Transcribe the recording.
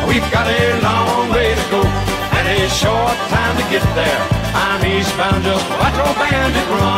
We've got a long way to go and a short time to get there. I'm eastbound, just watch old bandit run.